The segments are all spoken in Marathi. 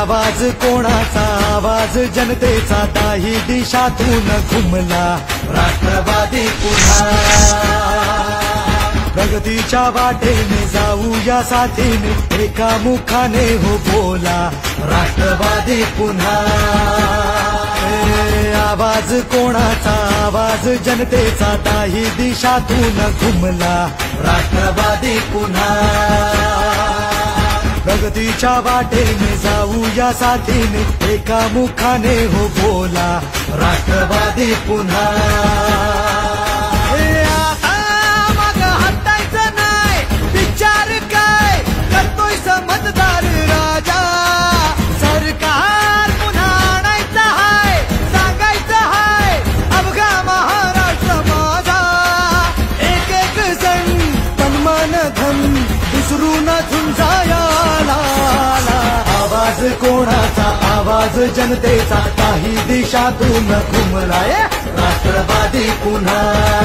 आवाज कोणाचा आवाज जनतेचा दाही दिशातून घुमला राष्ट्रवादी पुन्हा प्रगतीच्या वाटेने जाऊया साथीने एका मुखाने हो बोला राष्ट्रवादी पुन्हा आवाज कोणाचा आवाज जनतेचा दाही दिशातून घुमला राष्ट्रवादी पुन्हा प्रगतीच्या वाटेने जाऊया साथीने एका मुखाने हो बोला राष्ट्रवादी पुन्हा आता मग हटायचं नाही विचार काय करतोय समजदार राजा सरकार पुन्हा आणायचं हाय सांगायचं हाय अवघा महाराष्ट्र माझा एक एक जण तन मन धन विसरून झुंजाया आवाज कोणाचा आवाज जनतेचा काही दिशातून घुमलाय राष्ट्रवादी पुन्हा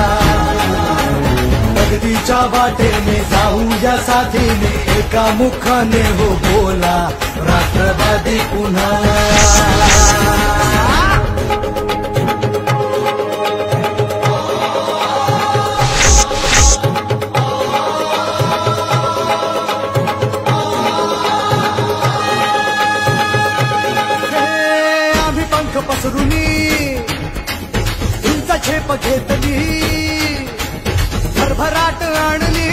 प्रगतीच्या वाटेने जाऊया साथीने एका मुखाने हो बोला राष्ट्रवादी पुन्हा पसरुनी तुमचा छेप घेतली भरभराट आणली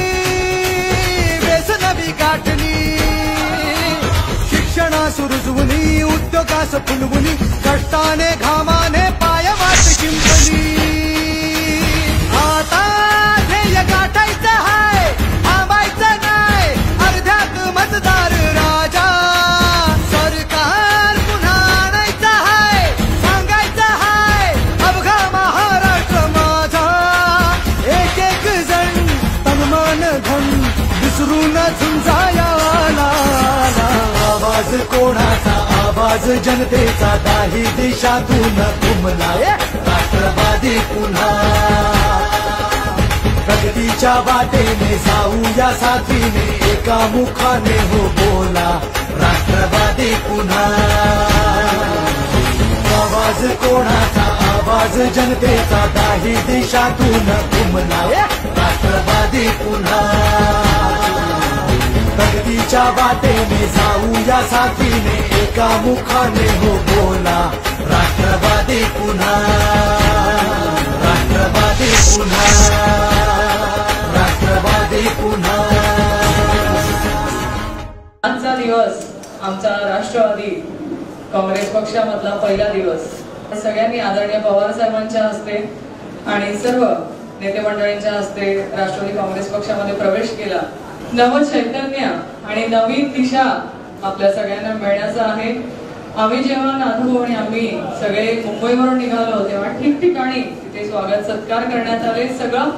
व्यसनवी गाठली शिक्षणा सुरुजवली उद्योगास फुलवली कष्टाने घामाने पायवाट किंपली आता ध्येय गाठायचं हाय थांबायचं नाही अर्ध्यात मतदार राजा विसरून झुंजाया आवाज कोणाचा आवाज जनतेचा दाही दिशातून घुमलाय राष्ट्रवादी पुन्हा प्रगतीच्या वाटेने जाऊया साथीने एका मुखाने हो बोला राष्ट्रवादी पुन्हा आवाज कोणाचा आवाज जनतेचा दाही दिशातून घुमलाय राष्ट्रवादी पुन्हा प्रगतीच्या वाटेने जाऊया साथीने एका मुखाने हो बोला राष्ट्रवादी पुन्हा राष्ट्रवादी पुन्हा राष्ट्रवादी पुन्हा आजचा दिवस आमचा राष्ट्रवादी काँग्रेस पक्षामधला पहिला दिवस सगळ्यांनी आदरणीय पवार साहेबांच्या हस्ते आणि सर्व नेते मंडळींच्या हस्ते राष्ट्रवादी काँग्रेस पक्षामध्ये प्रवेश केला नव चैतन्य आणि नवीन दिशा आपल्या सगळ्यांना मिळण्याचा आहे आम्ही जेव्हा नाथभाऊ आणि आम्ही सगळे मुंबईवरून निघालो तेव्हा ठिकठिकाणी तिथे स्वागत सत्कार करण्यात आले सगळं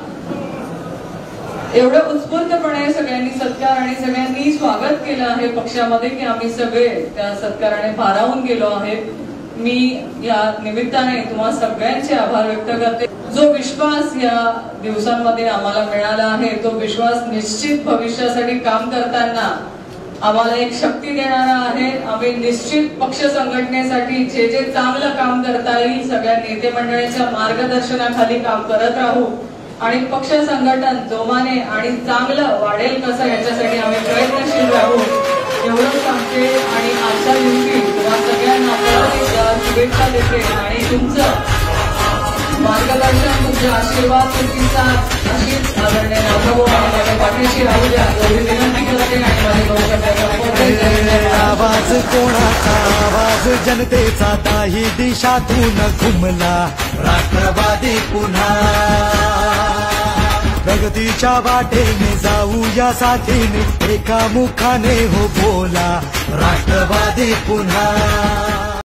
एवढं उत्स्फूर्तपणे सगळ्यांनी सत्कार आणि सगळ्यांनी स्वागत केलं आहे पक्षामध्ये की आम्ही सगळे त्या सत्काराने भारावून गेलो आहे मी या निमित्ताने तुम्हा सगळ्यांचे आभार व्यक्त करते जो विश्वास या दिवसांमध्ये आम्हाला मिळाला आहे तो विश्वास निश्चित भविष्यासाठी काम करताना आम्हाला एक शक्ती देणारा आहे आम्ही निश्चित पक्ष संघटनेसाठी जे जे चांगलं काम करता येईल सगळ्या नेते मंडळींच्या मार्गदर्शनाखाली काम करत राहू आणि पक्ष संघटन जोमाने आणि चांगलं वाढेल कसं याच्यासाठी आम्ही प्रयत्नशील राहू एवढं सांगते आणि आजच्या दिवशी तुम्हा सगळ्यांना परत एकदा शुभेच्छा देते आणि तुमचं मार्गदर्शन तुमचे आशीर्वाद तुमची साथ अशीच आदरणीय नाथभाऊ आणि माझ्या पाठीशी राहू द्या एवढी विनंती करते आणि माझे आवाज कोणाचा आवाज जनतेचा दाही दिशातून घुमला राष्ट्रवादी पुन्हा प्रगतीच्या वाटेने जाऊया साथीने एका मुखाने हो बोला राष्ट्रवादी पुन्हा